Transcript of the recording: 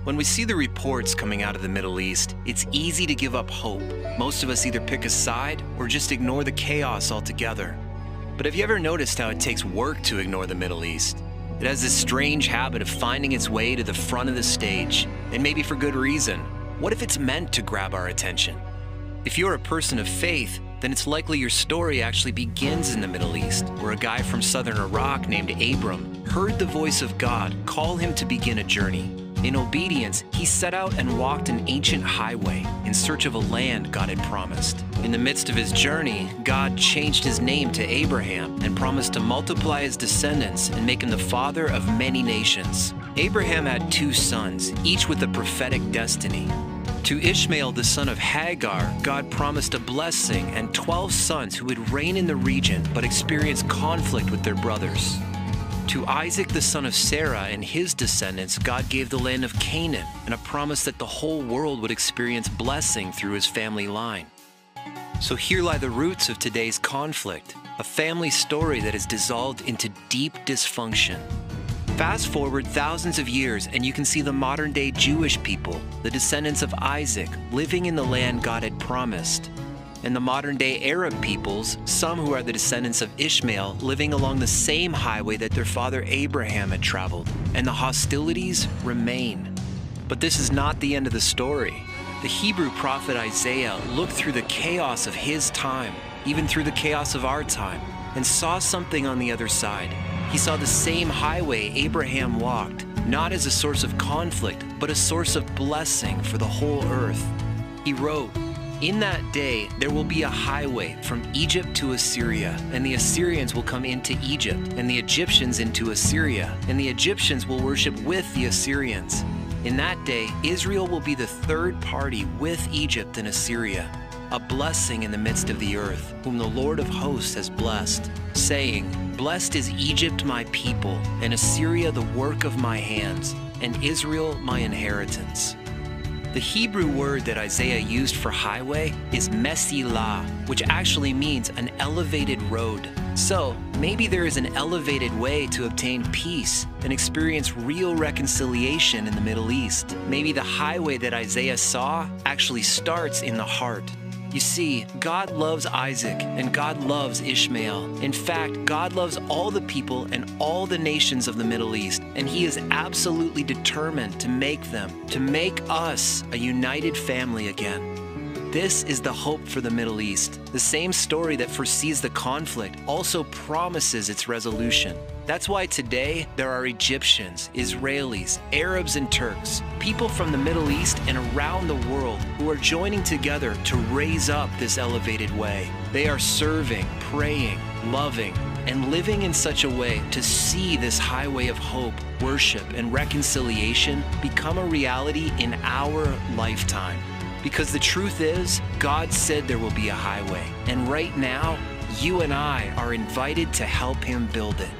When we see the reports coming out of the Middle East, it's easy to give up hope. Most of us either pick a side or just ignore the chaos altogether. But have you ever noticed how it takes work to ignore the Middle East? It has this strange habit of finding its way to the front of the stage, and maybe for good reason. What if it's meant to grab our attention? If you're a person of faith, then it's likely your story actually begins in the Middle East, where a guy from southern Iraq named Abram heard the voice of God call him to begin a journey. In obedience, he set out and walked an ancient highway in search of a land God had promised. In the midst of his journey, God changed his name to Abraham and promised to multiply his descendants and make him the father of many nations. Abraham had 2 sons, each with a prophetic destiny. To Ishmael, the son of Hagar, God promised a blessing and 12 sons who would reign in the region but experience conflict with their brothers. To Isaac, the son of Sarah, and his descendants, God gave the land of Canaan and a promise that the whole world would experience blessing through his family line. So here lie the roots of today's conflict, a family story that has dissolved into deep dysfunction. Fast forward thousands of years and you can see the modern-day Jewish people, the descendants of Isaac, living in the land God had promised. And the modern-day Arab peoples, some who are the descendants of Ishmael, living along the same highway that their father Abraham had traveled. And the hostilities remain. But this is not the end of the story. The Hebrew prophet Isaiah looked through the chaos of his time, even through the chaos of our time, and saw something on the other side. He saw the same highway Abraham walked, not as a source of conflict, but a source of blessing for the whole earth. He wrote, "In that day there will be a highway from Egypt to Assyria, and the Assyrians will come into Egypt, and the Egyptians into Assyria, and the Egyptians will worship with the Assyrians. In that day Israel will be the third party with Egypt and Assyria, a blessing in the midst of the earth, whom the Lord of hosts has blessed, saying, Blessed is Egypt my people, and Assyria the work of my hands, and Israel my inheritance." The Hebrew word that Isaiah used for highway is Mesilah, which actually means an elevated road. So maybe there is an elevated way to obtain peace and experience real reconciliation in the Middle East. Maybe the highway that Isaiah saw actually starts in the heart. You see, God loves Isaac and God loves Ishmael. In fact, God loves all the people and all the nations of the Middle East, and he is absolutely determined to make us a united family again. This is the hope for the Middle East. The same story that foresees the conflict also promises its resolution. That's why today there are Egyptians, Israelis, Arabs, and Turks, people from the Middle East and around the world who are joining together to raise up this elevated way. They are serving, praying, loving, and living in such a way to see this highway of hope, worship, and reconciliation become a reality in our lifetime. Because the truth is, God said there will be a highway, and right now, you and I are invited to help him build it.